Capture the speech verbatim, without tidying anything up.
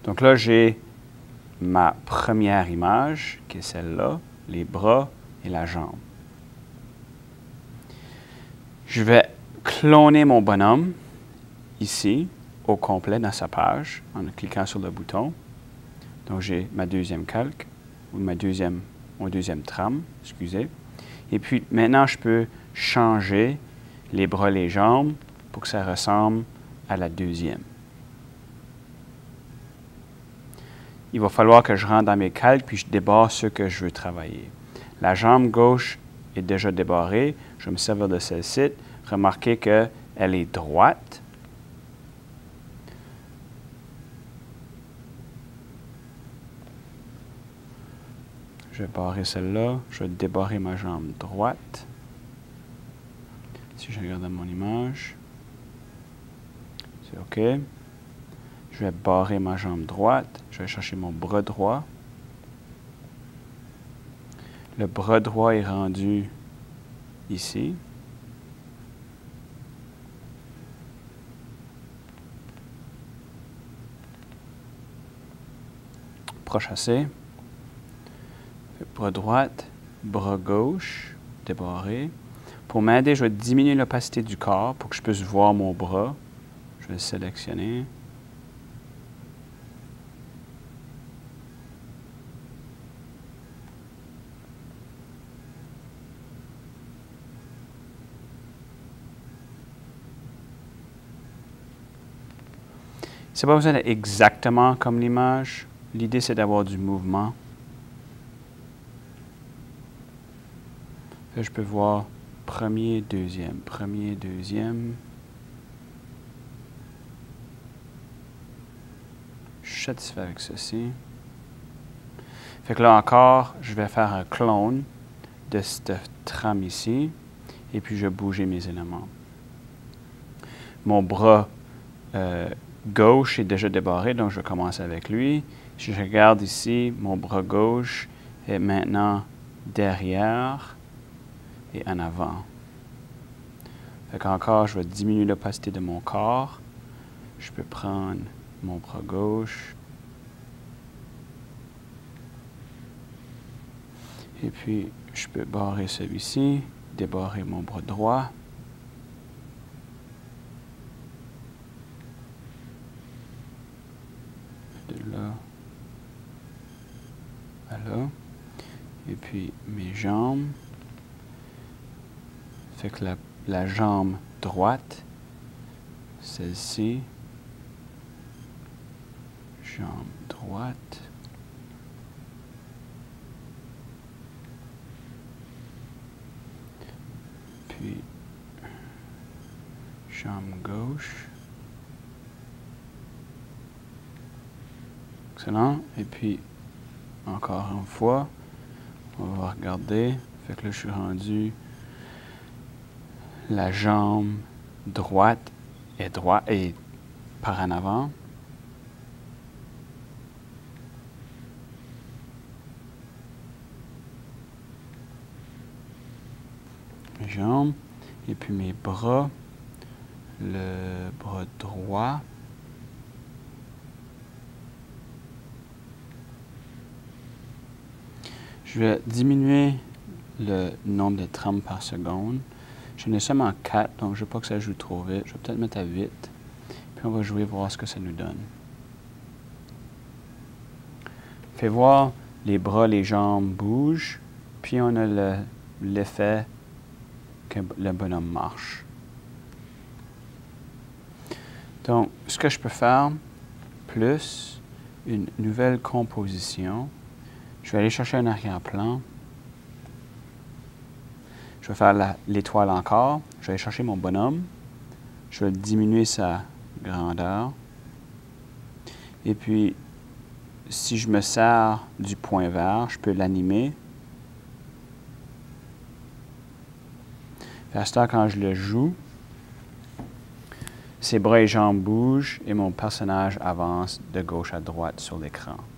Donc là, j'ai ma première image, qui est celle-là, les bras et la jambe. Je vais cloner mon bonhomme ici, au complet dans sa page, en cliquant sur le bouton. Donc j'ai ma deuxième calque, ou ma deuxième, mon deuxième trame, excusez. Et puis maintenant, je peux changer les bras et les jambes pour que ça ressemble à la deuxième. Il va falloir que je rentre dans mes calques puis je débarre ce que je veux travailler. La jambe gauche est déjà débarrée. Je vais me servir de celle-ci. Remarquez qu'elle est droite. Je vais barrer celle-là. Je vais débarrer ma jambe droite. Si je regarde dans mon image, c'est OK. Je vais barrer ma jambe droite. Je vais chercher mon bras droit. Le bras droit est rendu ici. Proche assez. Bras droite, bras gauche, débarré. Pour m'aider, je vais diminuer l'opacité du corps pour que je puisse voir mon bras. Je vais le sélectionner. C'est pas besoin d'être exactement comme l'image. L'idée, c'est d'avoir du mouvement. Là, je peux voir premier, deuxième, premier, deuxième. Je suis satisfait avec ceci. Fait que là encore, je vais faire un clone de cette trame ici. Et puis, je vais bouger mes éléments. Mon bras euh, gauche est déjà débarré, donc je vais commencer avec lui. Si je regarde ici, mon bras gauche est maintenant derrière et en avant. Fait qu'encore, je vais diminuer l'opacité de mon corps. Je peux prendre mon bras gauche. Et puis, je peux barrer celui-ci, débarrer mon bras droit. De là à là. Et puis, mes jambes. Fait que la, la jambe droite, celle-ci, jambe droite, puis jambe gauche. Excellent. Et puis, encore une fois, on va regarder. Fait que là, je suis rendu. La jambe droite est droite et par en avant. Mes jambes. Et puis mes bras. Le bras droit. Je vais diminuer le nombre de trames par seconde. J'en ai seulement quatre, donc je ne veux pas que ça joue trop vite. Je vais peut-être mettre à huit. Puis on va jouer, voir ce que ça nous donne. Fait voir, les bras, les jambes bougent. Puis on a l'effet que le bonhomme marche. Donc, ce que je peux faire, plus une nouvelle composition, je vais aller chercher un arrière-plan. Je vais faire l'étoile encore. Je vais aller chercher mon bonhomme. Je vais diminuer sa grandeur. Et puis, si je me sers du point vert, je peux l'animer. À ce temps, quand je le joue, ses bras et jambes bougent et mon personnage avance de gauche à droite sur l'écran.